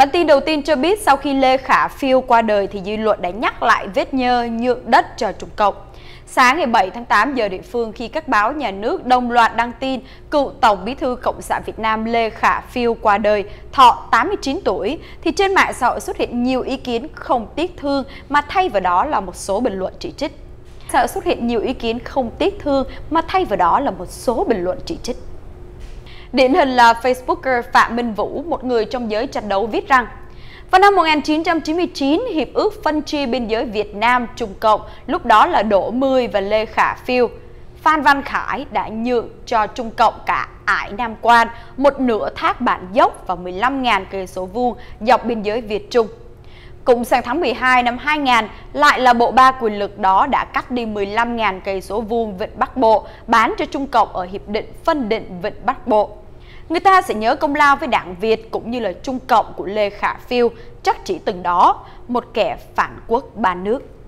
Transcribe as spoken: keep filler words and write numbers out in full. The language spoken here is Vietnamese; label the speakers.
Speaker 1: Bản tin đầu tiên cho biết sau khi Lê Khả Phiêu qua đời thì dư luận đã nhắc lại vết nhơ nhượng đất cho Trung Cộng. Sáng ngày bảy tháng tám giờ địa phương, khi các báo nhà nước đồng loạt đăng tin cựu Tổng Bí thư Cộng sản Việt Nam Lê Khả Phiêu qua đời, thọ tám mươi chín tuổi, thì trên mạng xã hội xuất hiện nhiều ý kiến không tiếc thương mà thay vào đó là một số bình luận chỉ trích. Xã hội xuất hiện nhiều ý kiến không tiếc thương mà thay vào đó là một số bình luận chỉ trích. Điển hình là Facebooker Phạm Minh Vũ, một người trong giới tranh đấu, viết rằng vào năm một nghìn chín trăm chín mươi chín, Hiệp ước phân chia biên giới Việt Nam Trung Cộng, lúc đó là Đỗ Mười và Lê Khả Phiêu, Phan Văn Khải đã nhượng cho Trung Cộng cả Ải Nam Quan, một nửa thác Bản Dốc và mười lăm nghìn cây số vuông dọc biên giới Việt Trung. Cũng sang tháng mười hai năm hai nghìn, lại là bộ ba quyền lực đó đã cắt đi mười lăm nghìn cây số vuông Vịnh Bắc Bộ bán cho Trung Cộng ở Hiệp định phân định Vịnh Bắc Bộ. Người ta sẽ nhớ công lao với Đảng Việt cũng như là Trung Cộng của Lê Khả Phiêu, chắc chỉ từng đó, một kẻ phản quốc ba nước.